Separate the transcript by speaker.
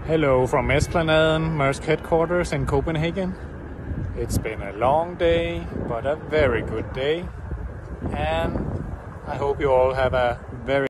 Speaker 1: Hello from Esplanaden, Maersk headquarters in Copenhagen. It's been a long day, but a very good day. And I hope you all have a very